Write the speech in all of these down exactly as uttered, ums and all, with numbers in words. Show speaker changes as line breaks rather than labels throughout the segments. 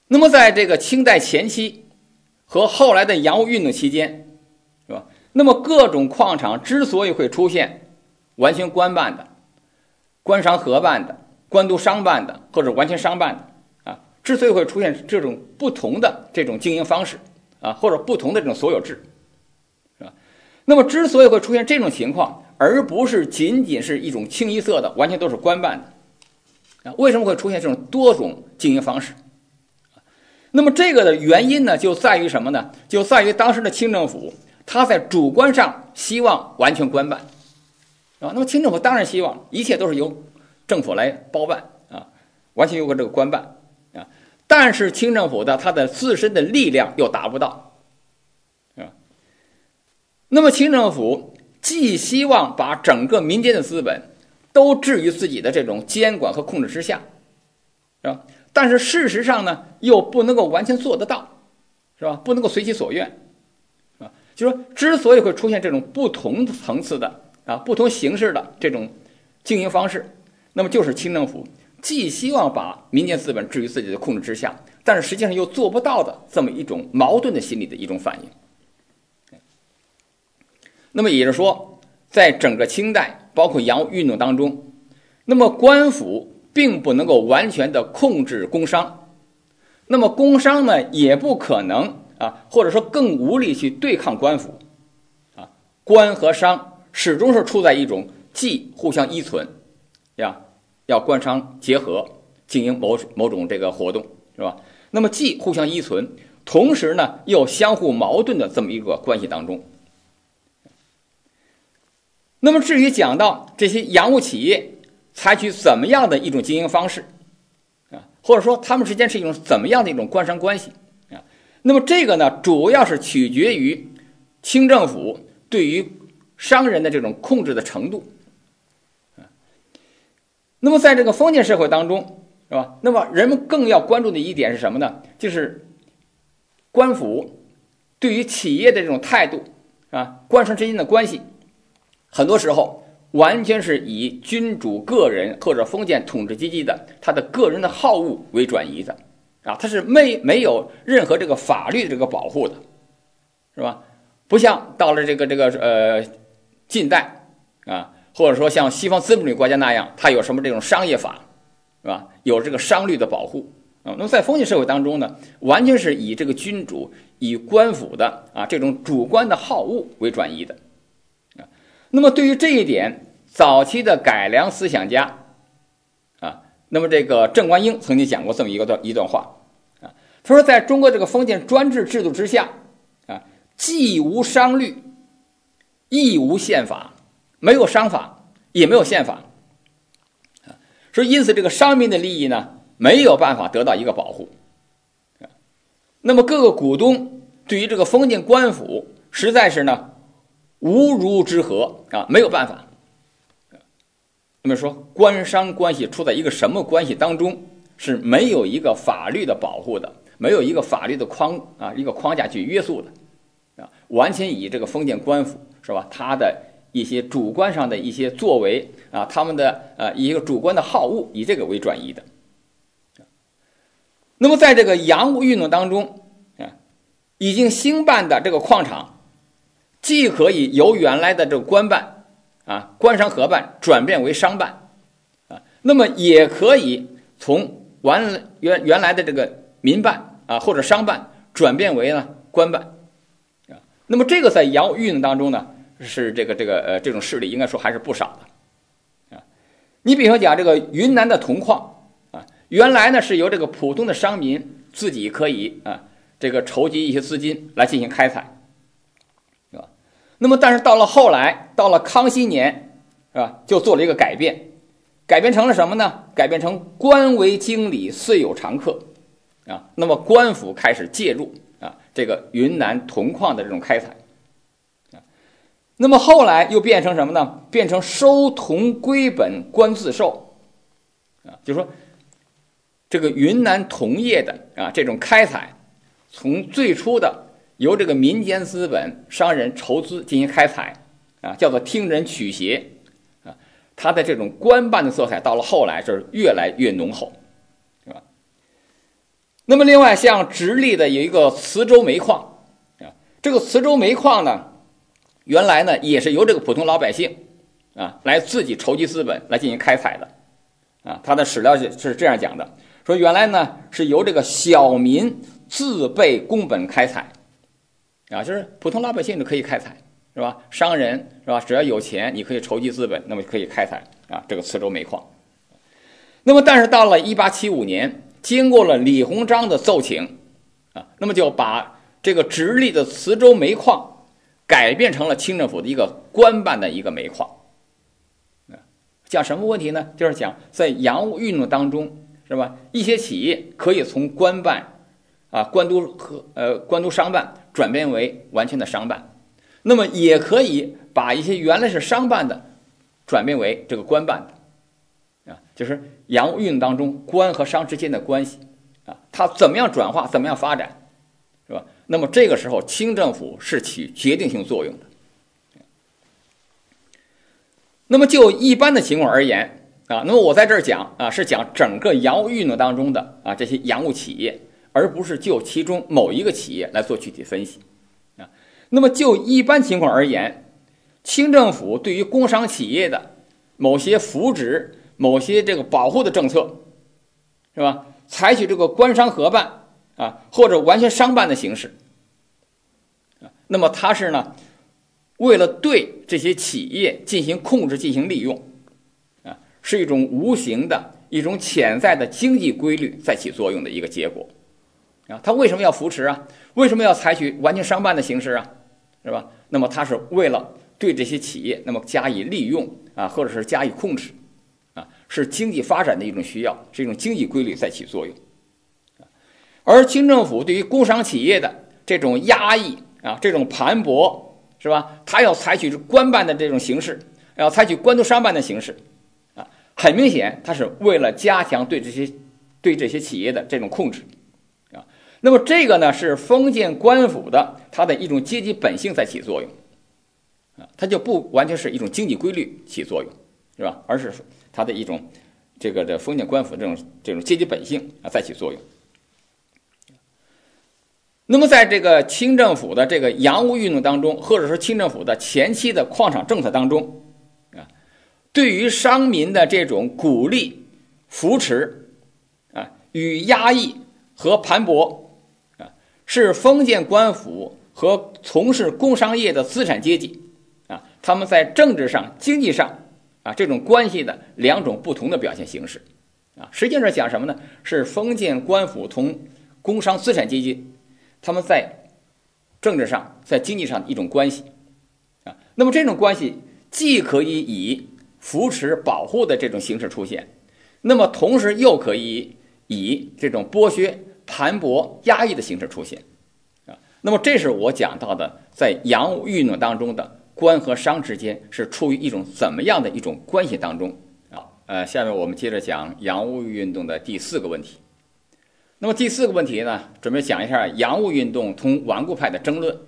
那么在这个清代前期和后来的洋务运动期间，是吧？那么各种矿场之所以会出现完全官办的、官商合办的、官督商办的或者完全商办的啊，之所以会出现这种不同的这种经营方式啊，或者不同的这种所有制，是吧？那么之所以会出现这种情况，而不是仅仅是一种清一色的完全都是官办的啊，为什么会出现这种多种经营方式？那么这个的原因呢，就在于什么呢？就在于当时的清政府，他在主观上希望完全官办啊。那么清政府当然希望一切都是由政府来包办啊，完全由这个官办啊。但是清政府的它的自身的力量又达不到啊。那么清政府既希望把整个民间的资本都置于自己的这种监管和控制之下，是吧？但是事实上呢，又不能够完全做得到，是吧？不能够随其所愿，啊，就是说，之所以会出现这种不同层次的啊、不同形式的这种经营方式，那么就是清政府既希望把民间资本置于自己的控制之下，但是实际上又做不到的这么一种矛盾的心理的一种反应。那么也就是说，在整个清代，包括洋务运动当中，那么官府并不能够完全的控制工商，那么工商呢也不可能啊，或者说更无力去对抗官府啊。官和商始终是处在一种既互相依存，呀，要官商结合经营某某种这个活动，是吧？那么既互相依存，同时呢又相互矛盾的这么一个关系当中。那么至于讲到这些洋务企业采取怎么样的一种经营方式啊，或者说他们之间是一种怎么样的一种官商关系啊，那么这个呢主要是取决于清政府对于商人的这种控制的程度啊。那么在这个封建社会当中，是吧？那么人们更要关注的一点是什么呢？就是官府对于企业的这种态度啊，官商之间的关系，很多时候完全是以君主个人或者封建统治阶级的他的个人的好恶为转移的啊，它是没没有任何这个法律的这个保护的，是吧？不像到了这个这个呃近代啊，或者说像西方资本主义国家那样，它有什么这种商业法，是吧？有这个商律的保护啊。那么在封建社会当中呢，完全是以这个君主、以官府的啊这种主观的好恶为转移的。那么对于这一点，早期的改良思想家啊，那么这个郑观应曾经讲过这么一个段一段话啊，他说，在中国这个封建专制制度之下啊，既无商律，亦无宪法，没有商法，也没有宪法啊，说因此这个商民的利益呢，没有办法得到一个保护啊。那么各个股东对于这个封建官府，实在是呢无如之何啊，没有办法。那么说官商关系处在一个什么关系当中，是没有一个法律的保护的，没有一个法律的框啊一个框架去约束的啊，完全以这个封建官府，是吧？他的一些主观上的一些作为啊，他们的呃一个主观的好恶，以这个为转移的。那么在这个洋务运动当中啊，已经兴办的这个矿场，既可以由原来的这个官办啊官商合办转变为商办啊，那么也可以从原原原来的这个民办啊或者商办转变为呢官办啊。那么这个在洋务运动当中呢，是这个这个呃这种势力应该说还是不少的啊。你比如说讲这个云南的铜矿啊，原来呢是由这个普通的商民自己可以啊这个筹集一些资金来进行开采。那么，但是到了后来，到了康熙年，是吧？就做了一个改变，改变成了什么呢？改变成官为经理，岁有常客，啊，那么官府开始介入啊，这个云南铜矿的这种开采，啊，那么后来又变成什么呢？变成收铜归本，官自受，啊，就是说，这个云南铜业的啊这种开采，从最初的由这个民间资本商人筹资进行开采啊，叫做听人取邪啊，它的这种官办的色彩到了后来是越来越浓厚，是吧？ 那么另外像直隶的有一个磁州煤矿啊，这个磁州煤矿呢，原来呢也是由这个普通老百姓啊来自己筹集资本来进行开采的啊。他的史料是这样讲的，说原来呢是由这个小民自备工本开采啊，就是普通老百姓就可以开采，是吧？商人是吧？只要有钱，你可以筹集资本，那么可以开采啊这个磁州煤矿。那么但是到了一八七五年，经过了李鸿章的奏请啊，那么就把这个直隶的磁州煤矿改变成了清政府的一个官办的一个煤矿。啊，讲什么问题呢？就是讲在洋务运动当中，是吧？一些企业可以从官办啊官督和呃官督商办转变为完全的商办，那么也可以把一些原来是商办的转变为这个官办的。啊，就是洋务运动当中官和商之间的关系啊，它怎么样转化，怎么样发展，是吧？那么这个时候，清政府是起决定性作用的。那么就一般的情况而言啊，那么我在这儿讲啊，是讲整个洋务运动当中的啊这些洋务企业，而不是就其中某一个企业来做具体分析啊。那么就一般情况而言，清政府对于工商企业的某些扶植、某些这个保护的政策，是吧？采取这个官商合办啊，或者完全商办的形式啊。那么它是呢，为了对这些企业进行控制、进行利用啊，是一种无形的一种潜在的经济规律在起作用的一个结果啊。它为什么要扶持啊？为什么要采取完全商办的形式啊？是吧？那么它是为了对这些企业那么加以利用啊，或者是加以控制。是经济发展的一种需要，是一种经济规律在起作用。而清政府对于工商企业的这种压抑啊，这种盘剥，是吧？它要采取官办的这种形式，要采取官督商办的形式啊，很明显，它是为了加强对这些对这些企业的这种控制啊。那么这个呢，是封建官府的它的一种阶级本性在起作用啊，它就不完全是一种经济规律起作用，是吧？而是它的一种这个的封建官府这种这种阶级本性啊在起作用。那么在这个清政府的这个洋务运动当中，或者说清政府的前期的矿场政策当中啊，对于商民的这种鼓励、扶持啊与压抑和盘剥啊，是封建官府和从事工商业的资产阶级啊，他们在政治上、经济上啊，这种关系的两种不同的表现形式，啊，实际上讲什么呢？是封建官府同工商资产阶级，他们在政治上、在经济上的一种关系，啊，那么这种关系既可以以扶持、保护的这种形式出现，那么同时又可以以这种剥削、盘剥、压抑的形式出现，啊，那么这是我讲到的在洋务运动当中的官和商之间是处于一种怎么样的一种关系当中啊？呃，下面我们接着讲洋务运动的第四个问题。那么第四个问题呢，准备讲一下洋务运动同顽固派的争论。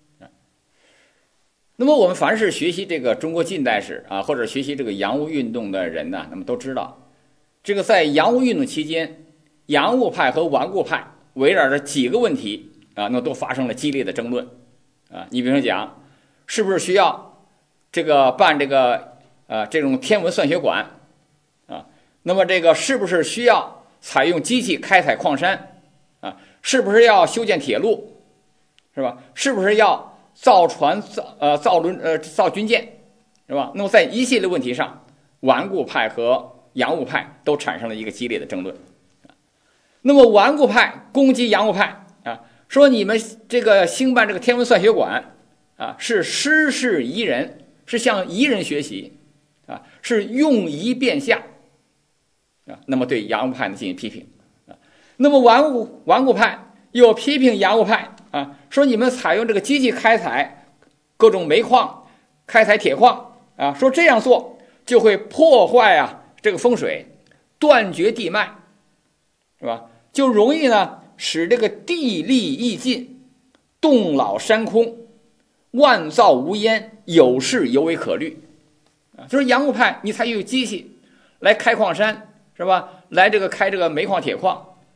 那么我们凡是学习这个中国近代史啊，或者学习这个洋务运动的人呢，那么都知道，这个在洋务运动期间，洋务派和顽固派围绕着几个问题啊，那都发生了激烈的争论啊。你比如说讲，是不是需要这个办这个呃这种天文算学馆啊？那么这个是不是需要采用机器开采矿山啊？是不是要修建铁路，是吧？是不是要造船造呃造轮呃造军舰，是吧？那么在一系列问题上，顽固派和洋务派都产生了一个激烈的争论。那么顽固派攻击洋务派啊，说你们这个兴办这个天文算学馆啊，是师事夷人，是向夷人学习啊，是用夷变相啊。那么对洋务派呢进行批评啊。那么顽固顽固派又批评洋务派啊，说你们采用这个机器开采各种煤矿、开采铁矿啊，说这样做就会破坏啊这个风水，断绝地脉，是吧？就容易呢使这个地利益尽，动老山空，万造无烟，有事犹为可虑啊。就是洋务派你采用机器来开矿山，是吧？来这个开这个煤矿铁矿，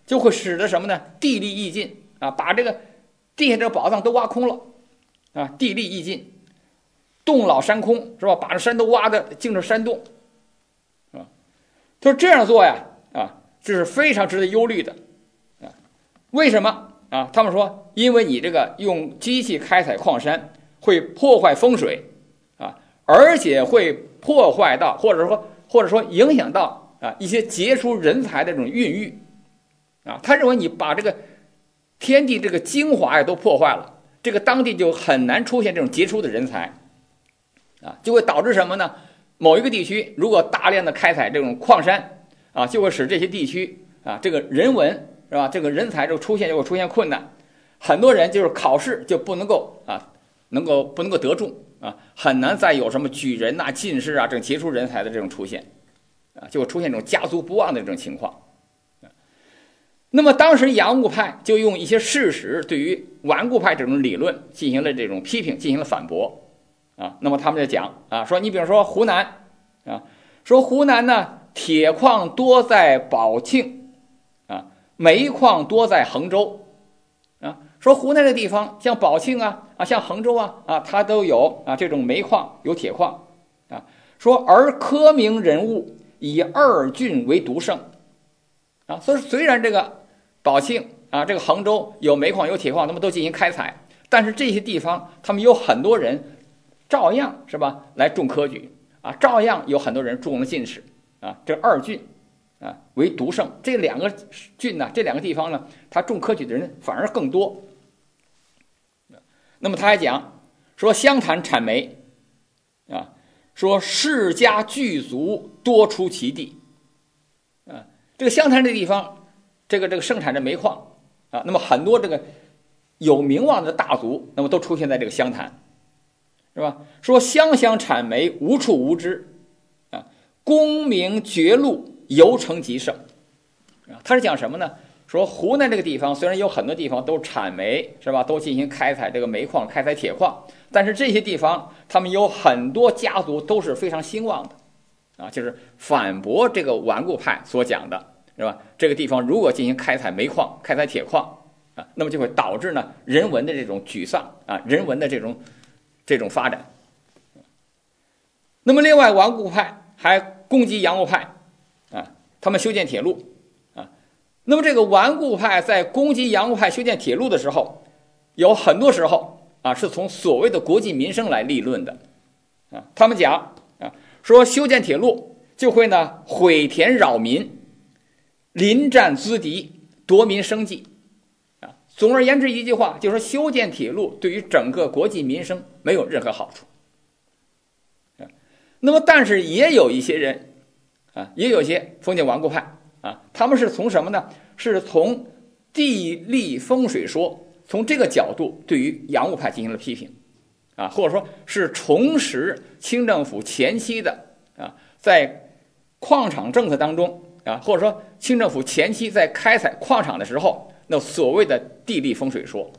就会使得什么呢？地利益尽啊，把这个地下这个宝藏都挖空了啊，地利益尽，洞老山空，是吧？把这山都挖的进了山洞啊。他说这样做呀啊，这是非常值得忧虑的啊。为什么啊？他们说，因为你这个用机器开采矿山会破坏风水啊，而且会破坏到或者说或者说影响到啊一些杰出人才的这种孕育啊。他认为你把这个天地这个精华呀都破坏了，这个当地就很难出现这种杰出的人才啊，就会导致什么呢？某一个地区如果大量的开采这种矿山啊，就会使这些地区啊这个人文是吧，这个人才就出现就会出现困难，很多人就是考试就不能够啊能够不能够得中啊，很难再有什么举人呐、进士啊这种杰出人才的这种出现啊，就会出现这种家族不旺的这种情况。那么当时洋务派就用一些事实对于顽固派这种理论进行了这种批评，进行了反驳啊。那么他们就讲啊，说你比如说湖南啊，说湖南呢铁矿多在宝庆啊，煤矿多在衡州啊。说湖南这地方像宝庆啊啊，像衡州啊啊，它都有啊这种煤矿有铁矿啊。说而科名人物以二郡为独盛啊，所以虽然这个宝庆啊，这个衡州有煤矿有铁矿，他们都进行开采，但是这些地方他们有很多人照样是吧来中科举啊，照样有很多人中了进士啊，这二郡啊为独盛，这两个郡呢，这两个地方呢，他中科举的人反而更多。那么他还讲说湘潭产煤啊，说世家巨族多出其地啊，这个湘潭这地方。这个这个生产着煤矿啊，那么很多这个有名望的大族，那么都出现在这个湘潭，是吧？说湘乡产煤无处无之啊，功名爵禄尤成极盛啊。他是讲什么呢？说湖南这个地方虽然有很多地方都产煤，是吧？都进行开采这个煤矿、开采铁矿，但是这些地方他们有很多家族都是非常兴旺的啊，就是反驳这个顽固派所讲的。是吧？这个地方如果进行开采煤矿、开采铁矿啊，那么就会导致呢人文的这种沮丧啊，人文的这种这种发展。那么另外顽固派还攻击洋务派啊，他们修建铁路啊。那么这个顽固派在攻击洋务派修建铁路的时候，有很多时候啊是从所谓的国计民生来立论的啊。他们讲啊，说修建铁路就会呢毁田扰民。临战资敌，夺民生计啊！总而言之，一句话就是说，修建铁路对于整个国计民生没有任何好处。啊，那么，但是也有一些人啊，也有一些封建顽固派啊，他们是从什么呢？是从地利风水说，从这个角度对于洋务派进行了批评啊，或者说是重拾清政府前期的啊，在矿场政策当中。啊，或者说清政府前期在开采矿场的时候，那所谓的地利风水说，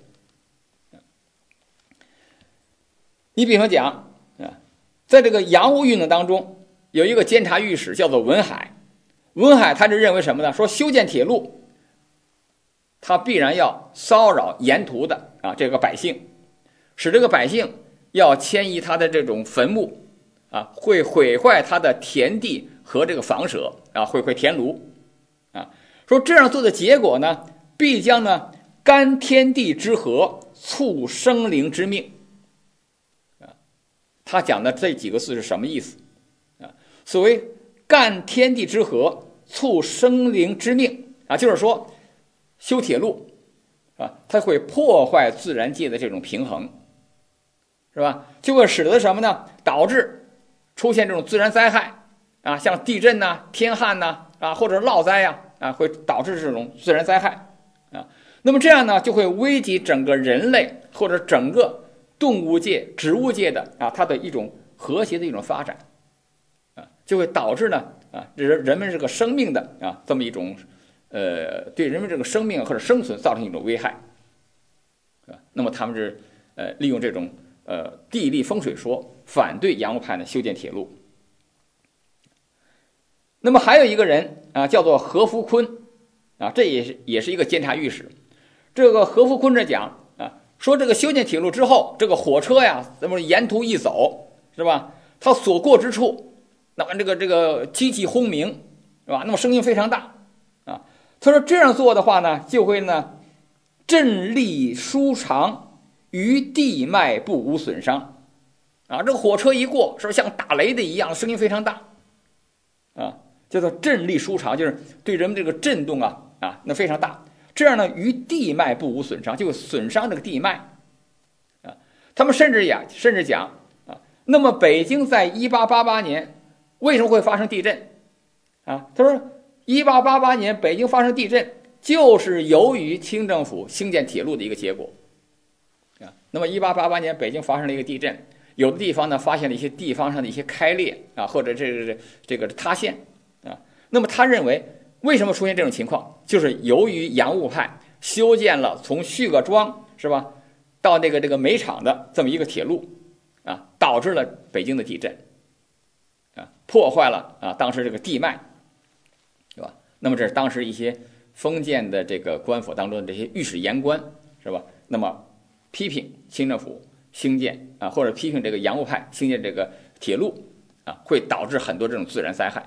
你比方讲啊，在这个洋务运动当中，有一个监察御史叫做文海，文海他就认为什么呢？说修建铁路，他必然要骚扰沿途的啊这个百姓，使这个百姓要迁移他的这种坟墓啊，会毁坏他的田地。和这个房舍啊，会会田庐啊，说这样做的结果呢，必将呢干天地之和，促生灵之命啊。他讲的这几个字是什么意思啊？所谓干天地之和，促生灵之命啊，就是说修铁路啊，它会破坏自然界的这种平衡，是吧？就会使得什么呢？导致出现这种自然灾害。啊，像地震呐、啊、天旱呐、啊，啊，或者涝灾呀、啊，啊，会导致这种自然灾害啊。那么这样呢，就会危及整个人类或者整个动物界、植物界的啊，它的一种和谐的一种发展啊，就会导致呢啊，人人们这个生命的啊这么一种呃，对人们这个生命或者生存造成一种危害啊。那么他们是呃利用这种呃地利风水说反对洋务派呢修建铁路。那么还有一个人啊，叫做何福坤啊，这也是也是一个监察御史。这个何福坤这讲啊，说这个修建铁路之后，这个火车呀，咱们沿途一走，是吧？它所过之处，那么这个这个机器轰鸣，是吧？那么声音非常大啊。他说这样做的话呢，就会呢震力舒长，于地脉不无损伤。啊，这个火车一过，是不是像打雷的一样，声音非常大啊？叫做震力舒长，就是对人们这个震动啊啊，那非常大。这样呢，于地脉不无损伤，就会损伤这个地脉啊。他们甚至呀，甚至讲啊，那么北京在一八八八年为什么会发生地震啊？他说，一八八八年北京发生地震，就是由于清政府兴建铁路的一个结果啊。那么一八八八年北京发生了一个地震。有的地方呢，发现了一些地方上的一些开裂啊，或者这个这个塌陷啊。那么他认为，为什么出现这种情况，就是由于洋务派修建了从旭各庄是吧，到那个这个煤厂的这么一个铁路啊，导致了北京的地震啊，破坏了啊当时这个地脉，是吧？那么这是当时一些封建的这个官府当中的这些御史言官是吧？那么批评清政府兴建啊，或者批评这个洋务派兴建这个铁路啊，会导致很多这种自然灾害。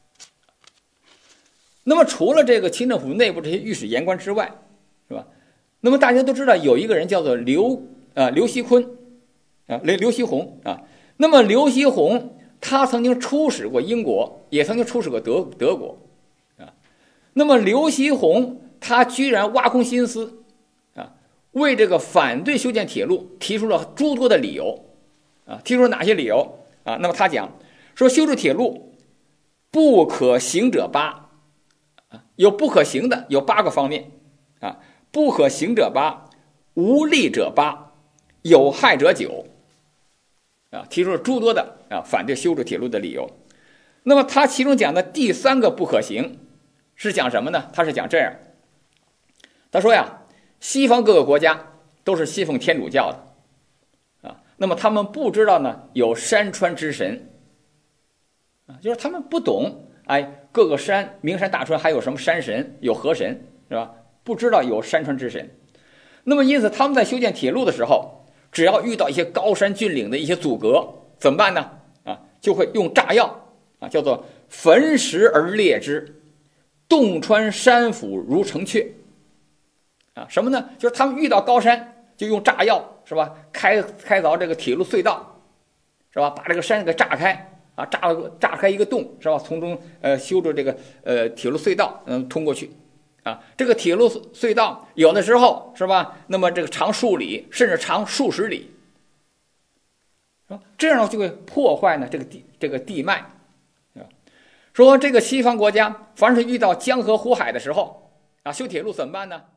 那么除了这个清政府内部这些御史言官之外，是吧？那么大家都知道有一个人叫做刘啊刘锡坤啊刘刘锡鸿啊。那么刘锡鸿他曾经出使过英国，也曾经出使过德德国啊。那么刘锡鸿他居然挖空心思。为这个反对修建铁路提出了诸多的理由，啊，提出了哪些理由啊？那么他讲说，修筑铁路不可行者八，啊，有不可行的有八个方面，啊，不可行者八，无利者八，有害者九，啊，提出了诸多的啊反对修筑铁路的理由。那么他其中讲的第三个不可行是讲什么呢？他是讲这样，他说呀。西方各个国家都是信奉天主教的啊，那么他们不知道呢有山川之神啊，就是他们不懂，哎，各个山名山大川还有什么山神，有河神是吧？不知道有山川之神。那么因此他们在修建铁路的时候，只要遇到一些高山峻岭的一些阻隔，怎么办呢？啊，就会用炸药啊，叫做焚石而裂之，洞穿山腹如城阙。啊，什么呢？就是他们遇到高山，就用炸药是吧？开开凿这个铁路隧道，是吧？把这个山给炸开啊，炸炸开一个洞是吧？从中呃修筑这个呃铁路隧道，嗯，通过去啊。这个铁路隧道有的时候是吧？那么这个长数里，甚至长数十里，啊，这样就会破坏呢这个地这个地脉啊。说这个西方国家，凡是遇到江河湖海的时候啊，修铁路怎么办呢？